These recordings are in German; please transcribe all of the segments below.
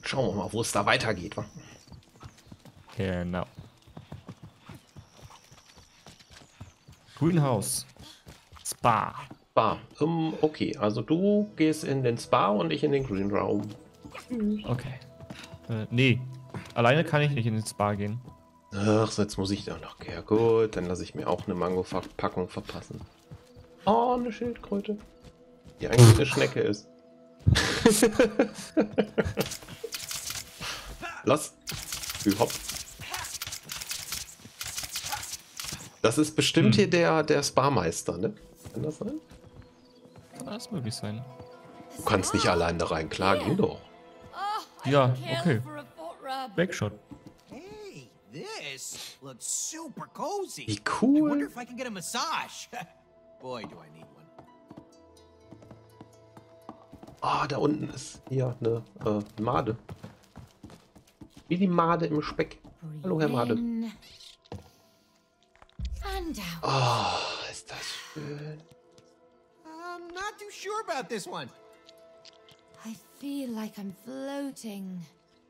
Schauen wir mal, wo es da weitergeht. Wa? Genau. Greenhouse. Spa. Spa. Okay, also du gehst in den Spa und ich in den Green Raum. Okay. Nee. Alleine kann ich nicht in den Spa gehen. Ach, so jetzt muss ich da noch. Ja gut, dann lasse ich mir auch eine Mango-Packung verpassen. Oh, eine Schildkröte. Die eigentlich eine Schnecke ist. Lass. Hopp. Das ist bestimmt hier der Spa-Meister, ne? Kann das sein? Kann alles möglich sein. Du kannst nicht allein da rein. Klar, ging doch. Ja, okay. Backshot. Hey, this looks super cozy. Wie I wonder cool. if I can get a massage. Boy, do I need one. Ah, da unten ist hier eine Made. Wie die Made im Speck. Hallo, Herr Made. Oh, ist das schön. I'm not too sure about this one. I feel like I'm floating.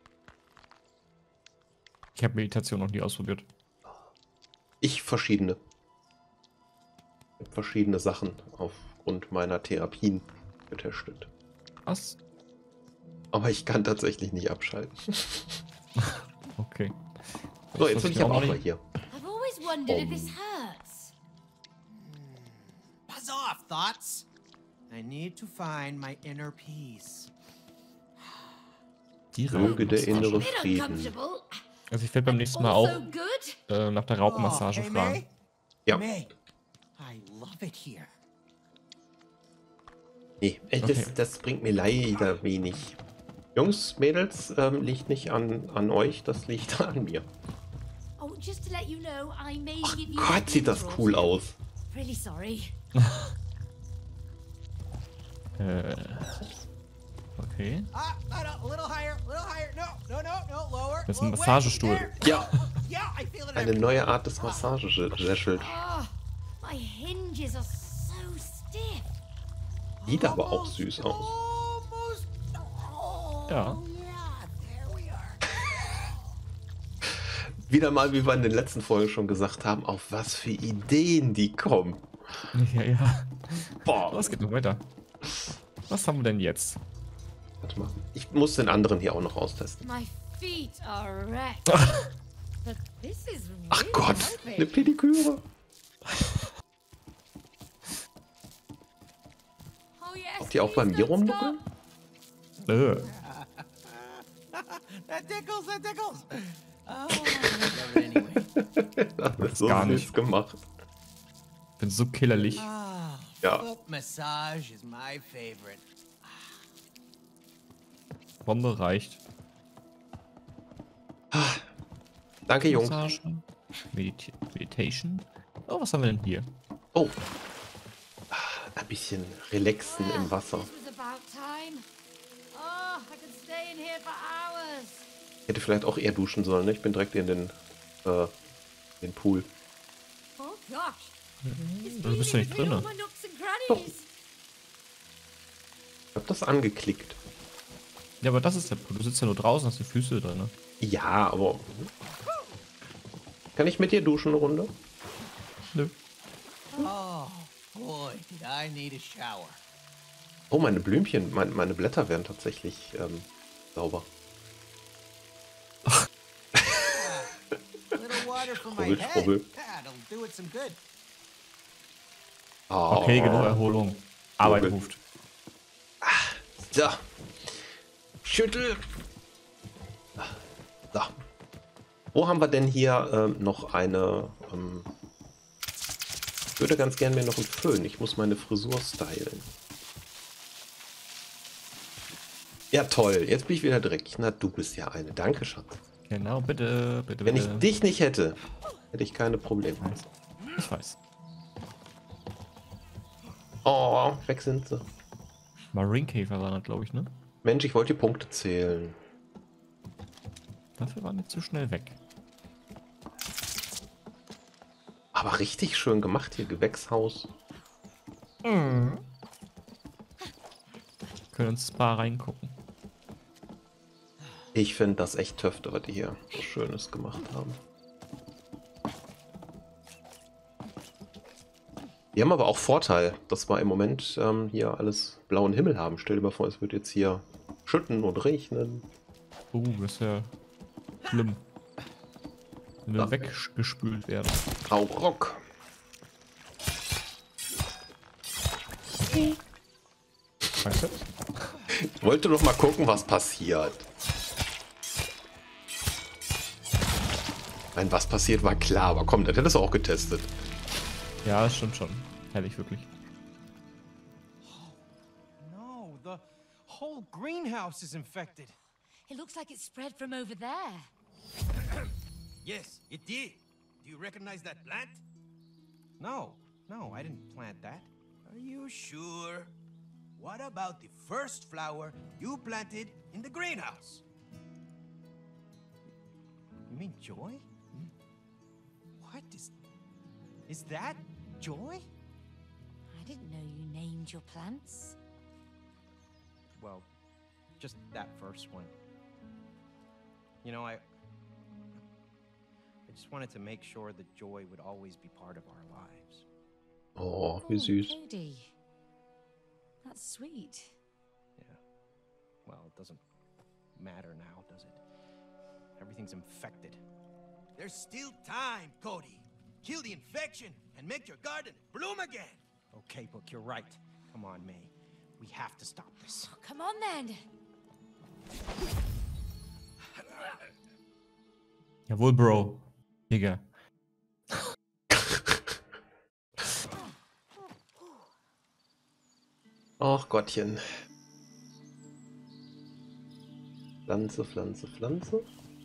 Ich habe Meditation noch nie ausprobiert. Ich verschiedene. Ich habe verschiedene Sachen aufgrund meiner Therapien getestet. Was? Aber ich kann tatsächlich nicht abschalten. Okay. So, jetzt will ich aber auch mal hier. I've always wondered if this hurts. Buzz off, thoughts. I need to find my inner peace. Die Möge der Raupenmassage. innere Bit Frieden. uncomfortable. Also ich werde beim nächsten Mal auch Also good. nach der Raupenmassage hey, fragen. May? Ja. May, I love it here. Nee, Okay. das bringt mir leider wenig. Jungs, Mädels, liegt nicht an euch, das liegt an mir. Oh, just to let you know, I may Ach give you Gott, sieht das cool aus. Really sorry. Okay. A little higher, little higher. No, lower. Das ist ein Wait, Massagestuhl. there. Ja, Yeah, I feel it. eine neue Art des Massagesessels. Oh, my hinges are so stiff. Sieht aber auch süß aus. Almost. Oh, Ja. yeah, there we are. Wieder mal, wie wir in den letzten Folgen schon gesagt haben, auf was für Ideen die kommen. Ja, ja. Boah. Was geht noch weiter? Was haben wir denn jetzt? Warte mal. Ich muss den anderen hier auch noch austesten. My feet are wrecked. But this is really Ach Gott, eine helping. Pediküre. Oh yes. Ob die auch bei please mir don't rumnuckeln? That tickles. Oh, I love it anyway. Das wird so Gar süß nicht. gemacht. Ich bin so killerlich. Ah, Ja. foot massage is my favorite. Bombe reicht. Danke, Jungs. Massage. Meditation. Oh, was haben wir denn hier? Oh. Ein bisschen relaxen im Wasser. This was about time. Oh, I could stay in here for hours. Ich hätte vielleicht auch eher duschen sollen, ne? Ich bin direkt in den Pool. Oh gosh. This Du bist ja nicht feeling drinne. of me all my nooks and Doch. crannies. Ich hab das angeklickt. Ja, aber das ist der Punkt. Du sitzt ja nur draußen, hast die Füße drin. Ne? Ja, aber... Kann ich mit dir duschen eine Runde? Nö. Oh, boy, did I need a shower. Oh, meine Blümchen, meine Blätter werden tatsächlich sauber. Little water for my Schrubbel, head. schrubbel. That'll do it some good. Oh. Okay, genug Erholung. Arbeit Schrubbel. ruft. So. Schüttel. So. Wo haben wir denn hier noch eine... ich würde ganz gerne mir noch einen Föhn. Ich muss meine Frisur stylen. Ja, toll. Jetzt bin ich wieder dreckig. Na, du bist ja eine. Danke, Schatz. Genau, bitte, bitte, Wenn ich bitte. dich nicht hätte, hätte ich keine Probleme. Ich weiß. Oh, weg sind sie. Marinekäfer waren das, glaube ich, ne? Mensch, ich wollte die Punkte zählen. Dafür waren die zu schnell weg. Aber richtig schön gemacht hier, Gewächshaus. Können ins Spa reingucken. Ich finde das echt Töfte, was die hier so Schönes gemacht haben. Die haben aber auch Vorteil, dass wir im Moment hier alles blauen Himmel haben. Stell dir mal vor, es wird jetzt hier schütten und regnen. Das ist ja schlimm. Wenn wir weggespült werden. Rock. Danke. Ich wollte doch mal gucken, was passiert. Nein, was passiert, war klar, aber komm, das hättest du auch getestet. Ja, das stimmt schon. Herrlich, wirklich. No, the whole greenhouse is infected. It looks like it spread from over there. Yes, it did. Do you recognize that plant? No, I didn't plant that. Are you sure? What about the first flower you planted in the greenhouse? You mean Joy? What is that Joy? I didn't know you named your plants. Well, just that first one. You know, I just wanted to make sure that Joy would always be part of our lives. Oh, wie süß. Cody. That's sweet. Yeah. Well, it doesn't matter now, does it? Everything's infected. There's still time, Cody. Kill the infection and make your garden bloom again. Okay, Book, you're right. Come on, May. We have to stop this. Oh, come on then. Jawohl, Bro. Digga. Ach Gottchen. Pflanze, Pflanze, Pflanze.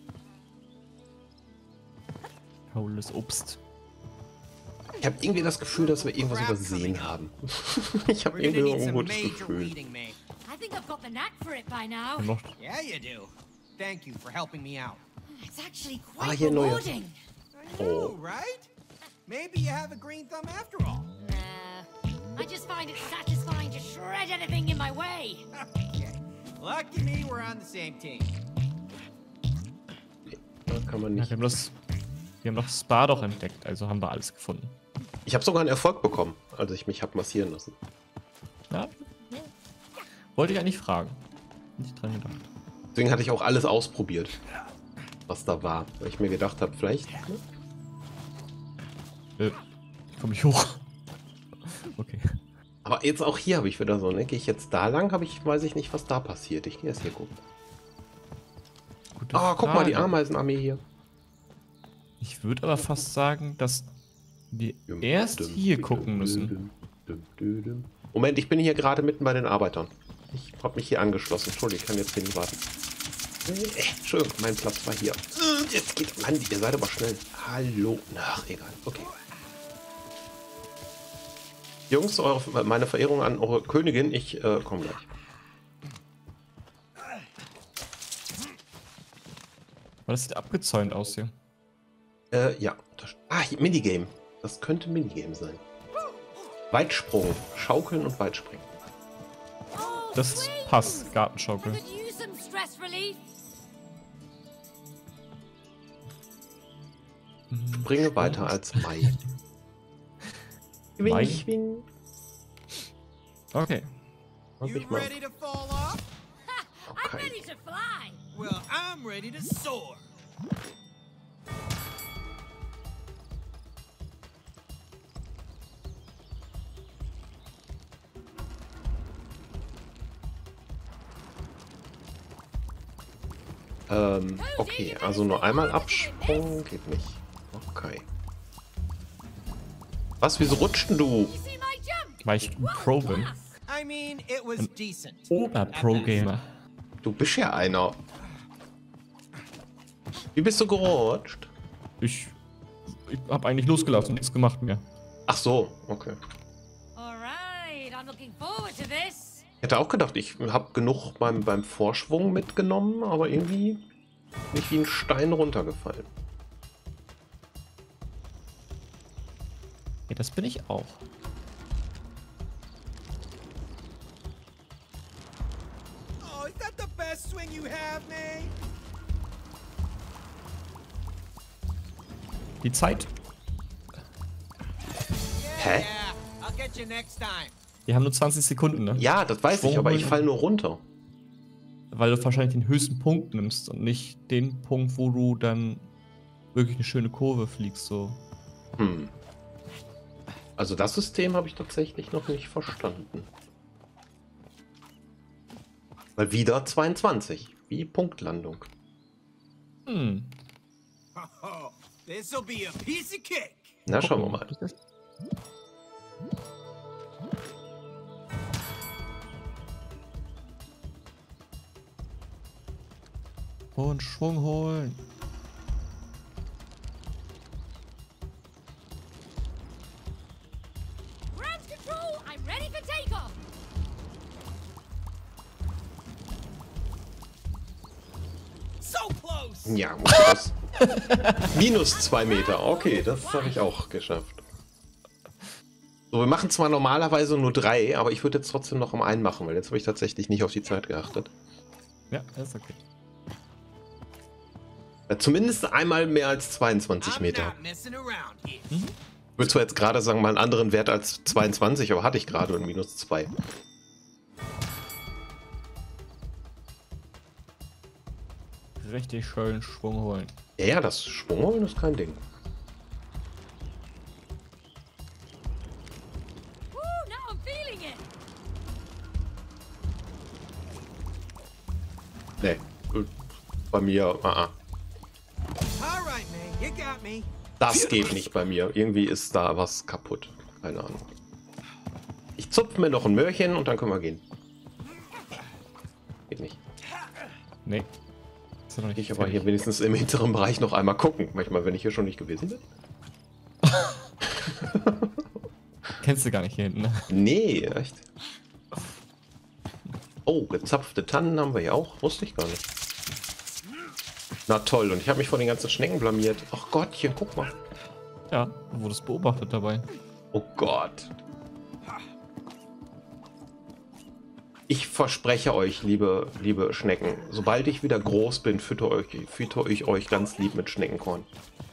Faules Obst. Ich habe irgendwie das Gefühl, dass wir irgendwas übersehen haben. Ich habe We're gonna irgendwie need ein some gutes major Gefühl. weeding, May. I think I've got the knack for it by now. Noch. Yeah, you do. Thank you for helping me out. It's actually quite hier neue. rewarding. I know, right? Maybe you have a green thumb after all. Nah, I just find it satisfying to shred anything in my way. Okay. Lucky me, we're on the same team. Da kann man Ja, nicht. wir haben doch Spa doch entdeckt, also haben wir alles gefunden. Ich habe sogar einen Erfolg bekommen, als ich mich habe massieren lassen. Ja. Wollte ich eigentlich fragen. Nicht dran gedacht. Deswegen hatte ich auch alles ausprobiert, was da war. Weil ich mir gedacht habe, vielleicht. Ne? Komm ich hoch. Okay. Aber jetzt auch hier habe ich wieder so, ne? Gehe ich jetzt da lang, weiß ich nicht, was da passiert. Ich gehe erst hier gucken. Gute Ah, guck mal, die Frage. Ameisenarmee hier. Ich würde aber fast sagen, dass wir erst hier gucken müssen. Moment, ich bin hier gerade mitten bei den Arbeitern. Ich habe mich hier angeschlossen. Entschuldigung, ich kann jetzt hier nicht warten. Schön, mein Platz war hier. Jetzt geht Mann, ihr seid aber schnell. Hallo. Ach, egal. Okay. Jungs, meine Verehrung an eure Königin. Ich komme gleich. Weil das sieht abgezäunt aus hier. Ja. Hier, Minigame. Das könnte Minigame sein. Weitsprung. Schaukeln und Weitspringen. Oh, Das sweet. passt, I Gartenschaukel. could use some stress relief. Bringe weiter als Mai. Mai? Schwing. Okay. Hab You ich mal. ready to fall off? I'm Okay. ready to fly. Well, I'm ready to soar. Okay, also nur einmal Absprung geht nicht. Okay. Was, wieso rutscht denn du? You see my jump? Weil ich ein Pro bin. I mean, it was decent. Ober-Pro-Gamer. Du bist ja einer. Wie bist du gerutscht? Ich habe eigentlich losgelassen, nichts gemacht mehr. Ach so, okay. All right, I'm looking forward to this. Ich hätte auch gedacht, ich habe genug beim Vorschwung mitgenommen, aber irgendwie bin ich wie ein Stein runtergefallen. Ja, das bin ich auch. Oh, is that the best swing you have, May? Die Zeit. Hä? I'll get you next time. Wir haben nur 20 Sekunden, ne? Ja, das weiß ich, aber ich falle nur runter. Weil du wahrscheinlich den höchsten Punkt nimmst und nicht den Punkt, wo du dann wirklich eine schöne Kurve fliegst, so. Hm. Also das System habe ich tatsächlich noch nicht verstanden. Weil wieder 22. Wie Punktlandung. Hm. Oh, this'll be a piece of cake. Na, schauen wir mal. Und Schwung holen. Ground control, I'm ready for takeoff. So close. Ja, das. Minus 2 Meter. Okay, das habe ich auch geschafft. So, wir machen zwar normalerweise nur 3, aber ich würde jetzt trotzdem noch um einen machen, weil jetzt habe ich tatsächlich nicht auf die Zeit geachtet. Ja, ist okay. Ja, zumindest einmal mehr als 22 I'm Meter. not messing around here. Ich würde zwar jetzt gerade sagen, mal einen anderen Wert als 22, aber hatte ich gerade und minus 2. Richtig schön Schwung holen. Ja, ja, das Schwungholen ist kein Ding. Woo, now I'm feeling it. Nee, bei mir, All right, man, you got me. das geht nicht bei mir. Irgendwie ist da was kaputt. Keine Ahnung. Ich zupfe mir noch ein Möhrchen und dann können wir gehen. Geht nicht. Nee. Ist ja noch nicht Ich aber fertig. hier wenigstens im hinteren Bereich noch einmal gucken. Manchmal, wenn ich hier schon nicht gewesen bin. Kennst du gar nicht hier hinten, ne? Nee, echt. Oh, gezapfte Tannen haben wir ja auch. Wusste ich gar nicht. Na toll, und ich habe mich vor den ganzen Schnecken blamiert. Ach Gottchen, guck mal. Ja, du wurdest beobachtet dabei. Oh Gott. Ich verspreche euch, liebe Schnecken, sobald ich wieder groß bin, fütter ich euch ganz lieb mit Schneckenkorn.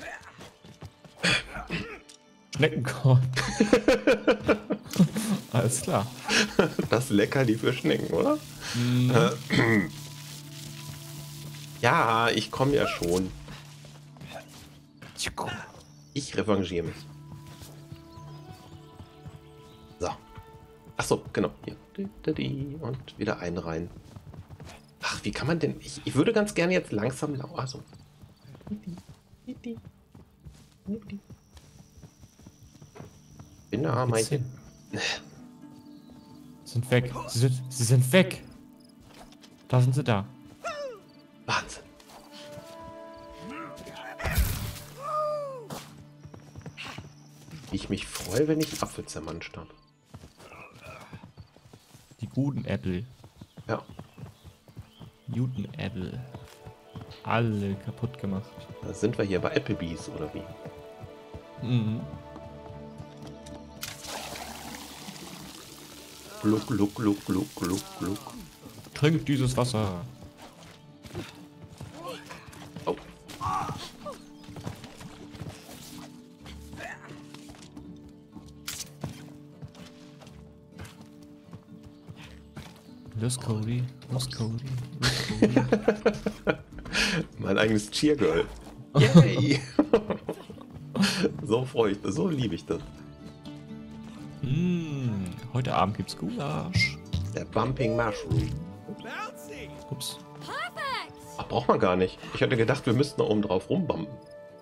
Schneckenkorn. Alles klar. Das Leckerli für Schnecken, oder? Ja, ich komme ja schon. Ich revanchiere mich. So. Achso, genau. Hier. Und wieder einen rein. Ach, wie kann man denn... Ich würde ganz gerne jetzt langsam laufen. Achso. Bin da, mein... Sie sind weg. Sie sind weg. Da sind sie da. Wahnsinn. Wie ich mich freue, wenn ich Apfel zermanscht habe. Die guten Äpfel. Ja. Guten Äpfel. Alle kaputt gemacht. Da sind wir hier bei Applebees, oder wie? Mhm. Gluck, gluck, gluck, gluck, gluck, gluck. Trink dieses Wasser. Oh. Los, Cody. Los, Cody. Los, Cody. Mein eigenes Cheergirl. Yay! So freue ich das, so liebe ich das. Heute Abend gibt's Gulasch. Der Bumping Mushroom. Bouncy. Ups. Perfect. Ach, braucht man gar nicht. Ich hatte gedacht, wir müssten da oben drauf rumbumpen.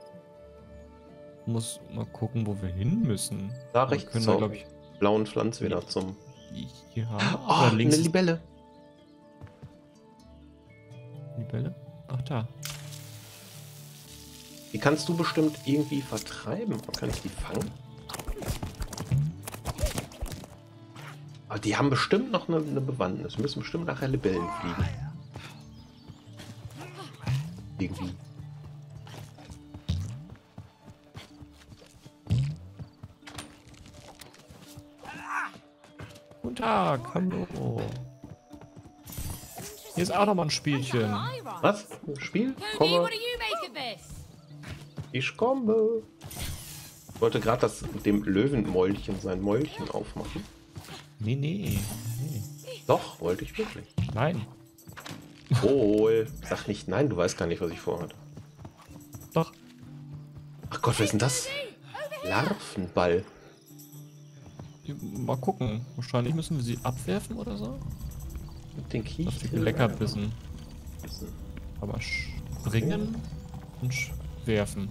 Muss mal gucken, wo wir hin müssen. Da Wir rechts können zur da, glaube ich, blauen Pflanze wieder zum... hier Oh, oder eine links ist Libelle. die Bälle. Ach, da. Die kannst du bestimmt irgendwie vertreiben. Kann ich die fangen? Aber die haben bestimmt noch eine Bewandtnis. Wir müssen bestimmt nachher Libellen fliegen. Irgendwie. Guten Tag, hallo. Hier ist auch noch mal ein Spielchen. Right, right. Was? Spiel? Cody, Komme. what do you make of this? Ich komme. Ich wollte gerade dem Löwenmäulchen sein Mäulchen aufmachen. Nee. Doch, wollte ich wirklich. Nein. Hol. Sag nicht nein, du weißt gar nicht, was ich vorhatte. Doch. Ach Gott, wer ist denn das? Larvenball. Mal gucken. Wahrscheinlich müssen wir sie abwerfen oder so. Mit den Kiech. Das klingt lecker bissen. Aber springen und werfen.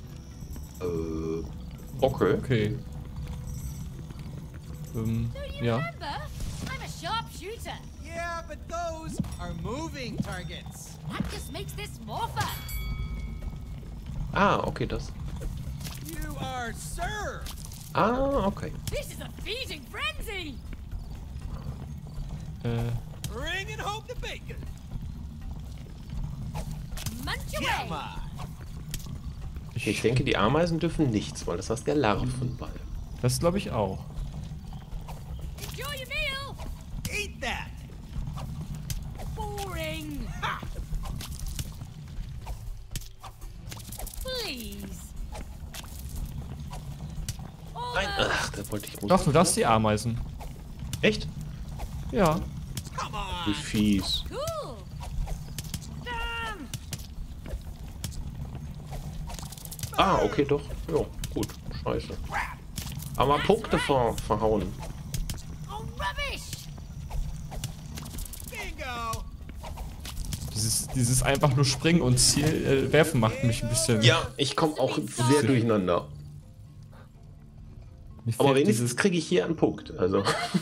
Okay. Okay. Ja. Remember, I'm a sharpshooter. Yeah, but those are moving targets. That just makes this more fun. Ah, okay, das. You are served. Ah, okay. This is a feeding frenzy. Bring it home to bacon. Munch Come away. on. Ich denke, die Ameisen dürfen nichts, weil das heißt der Larvenball. Das glaube ich auch. Enjoy your meal. Eat that. Boring. Ha! Please. Nein, Almost. ach, da wollte ich... Doch, du darfst die Ameisen. Echt? Ja. Come Wie on. fies. Cool. Damn. Ah, okay, doch. Ja, gut. Scheiße. Aber Punkte verhauen. Oh, rubbish. Bingo. Dieses einfach nur springen und Ziel werfen macht mich ein bisschen. Ja, ich komme auch sehr durcheinander. Mir Aber fehlt wenigstens kriege ich hier einen Punkt. Also.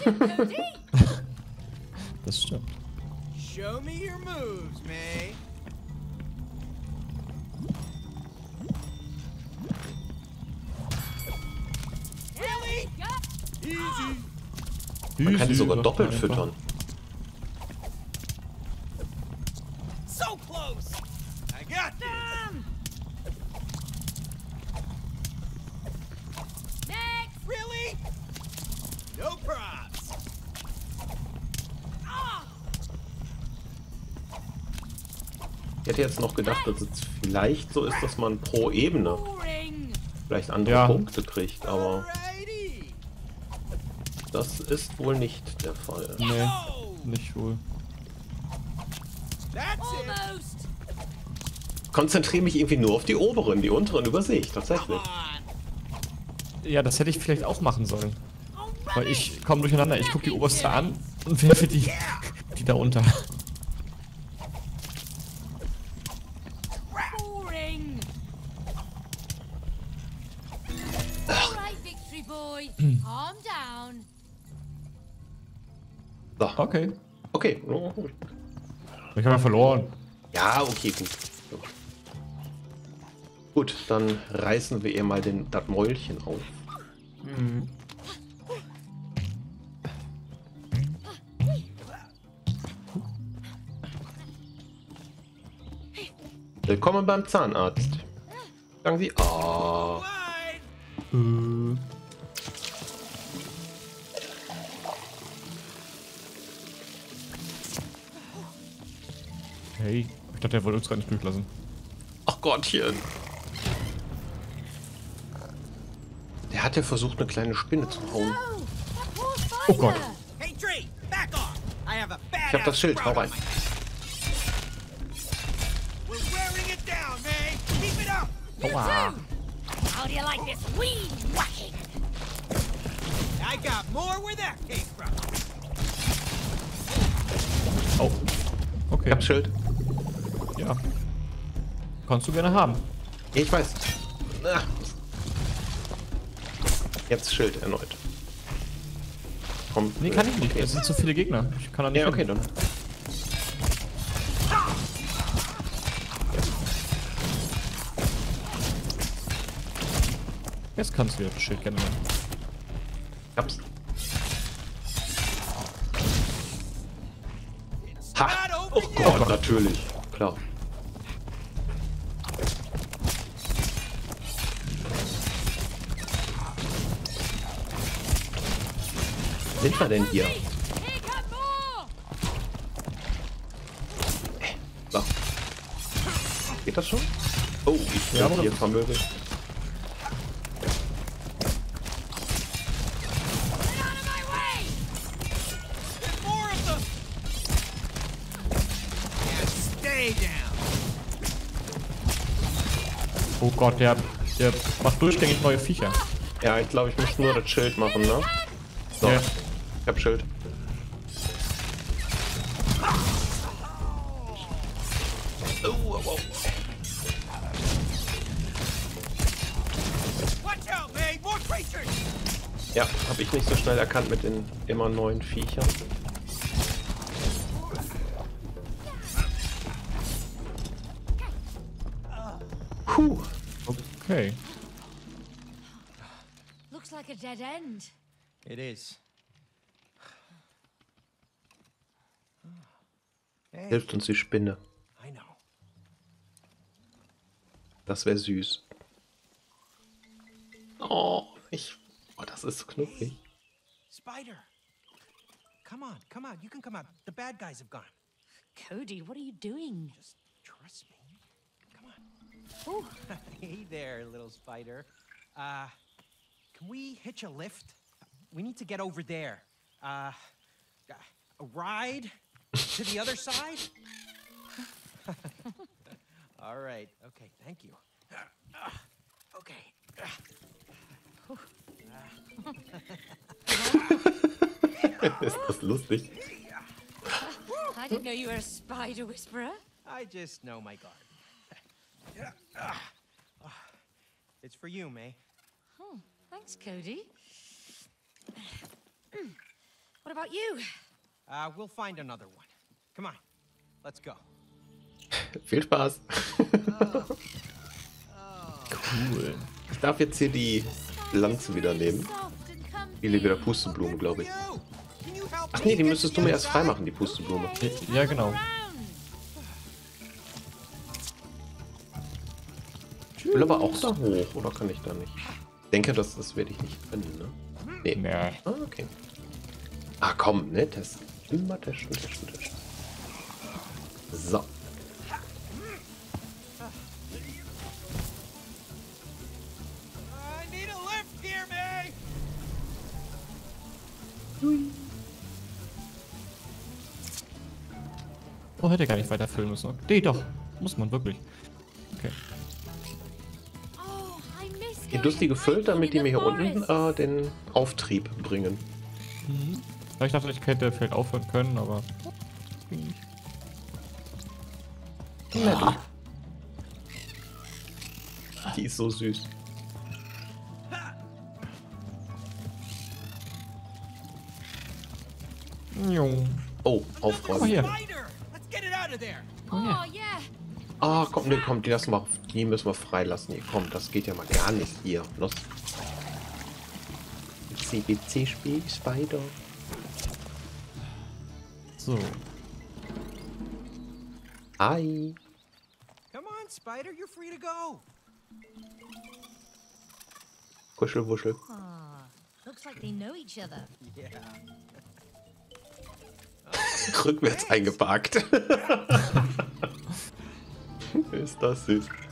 Das stimmt. Show me your moves, May. Really? Easy. Man kann die sogar sagt doppelt man füttern. So close. I got this. Damn. Next. Really? No props. Ah. Ich hätte jetzt noch gedacht, dass es vielleicht so ist, dass man pro Ebene Boring. vielleicht andere Ja. Punkte kriegt, aber Alrighty. das ist wohl nicht der Fall. Nee, Oh, nicht wohl. that's it. Almost. Konzentriere mich irgendwie nur auf die oberen, die unteren übersehe ich tatsächlich. Come on. Ja, das hätte ich vielleicht auch machen sollen. Oh, Weil rubbish. ich komme durcheinander. Ich gucke die oberste an und werfe die da unter. Boring. All right, victory boy. Calm down. So, Okay. okay. Ich habe ja verloren. Ja, okay, gut. Gut, dann reißen wir ihr mal das Mäulchen auf. Willkommen beim Zahnarzt. Sagen Sie, ah. Line. Hey, ich dachte, er wollte uns gar nicht durchlassen. Ach Gottchen. Der hat ja versucht, eine kleine Spinne zu hauen. No, that poor Oh Gott. spider. Hey, Tree, back off. I have a Ich hab das Schild, hau rein. We're wearing it down, May. Keep it up. You too. How do you like this weed whacking? I got more where that came from. Oh. Okay. Ich hab Schild. Ja. Kannst du gerne haben. Ich weiß. Ah. Jetzt Schild erneut. Komm. Nee, kann ich nicht. Okay. Es sind zu viele Gegner. Ich kann da nicht Ja, okay, hin. dann. Jetzt kannst du ja das Schild gerne nehmen. Ich hab's. Ha! Not Oh open yet. Gott, natürlich. Klar. Sind wir denn hier? Here come more. So. Geht das schon? Oh, ich Ja, bin hier aber- vermöbelt. Oh Gott, der macht durchgängig neue Viecher. Ja, ich glaube, ich muss nur das Schild machen, ne? So, Ja. ich hab Schild. Watch out, May! More creatures! Ja, habe ich nicht so schnell erkannt mit den immer neuen Viechern. Puh. Okay. Looks like a dead end. It is. Hey, Hilft uns die Spinne. I know. Das wäre süß. Oh, das ist so knuffig. Spider! Come on, you can come out. The bad guys have gone. Cody, what are you doing? Just trust me. Come on. Oh, Hey there, little spider. Can we hitch a lift? We need to get over there. A ride to the other side? All right. Okay, thank you. Okay. Ist das lustig? I didn't know you were a spider whisperer. I just know my garden. It's for you, May. Oh, thanks, Cody. What about you? We'll find another one. Come on, let's go. Viel Spaß. Cool. Ich darf jetzt hier die Lanze wieder nehmen. Soft and comfy. Hier liegt wieder Pusteblume, glaube ich. You! Can you help Ach me nee, die get müsstest to du the mir other erst side? freimachen, die Pusteblume. Ja, genau. Round. Ich will aber auch da hoch, oder kann ich da nicht? Ich denke, das werde ich nicht finden, ne? Nee. Ja. Ah, okay. Ah, komm, ne? Testen. Immer testen. So. I need a lift here, May! Oh, hätte gar nicht weiter füllen müssen. Nee, doch. Muss man wirklich. Okay. Oh, I miss Die going lustige hiking Füllt, damit die in mir the hier unten forest. den Auftrieb bringen. Ja, ich dachte, ich hätte vielleicht aufhören können, aber. Ging nicht. Die ist so süß. Jung. Oh, Oh, aufräumen. hier. Spider! Let's get it out of there! Oh, ja. Oh, yeah. Ah, komm, ne, komm, die müssen wir freilassen. Hier, komm, das geht ja mal gar nicht hier. Los. CBC Spider. So. Hi. Come on, Spider, you're free to go. Kuschelwuschel. Ah, looks like they know each other. Yeah. Rückwärts eingeparkt. Ist das süß.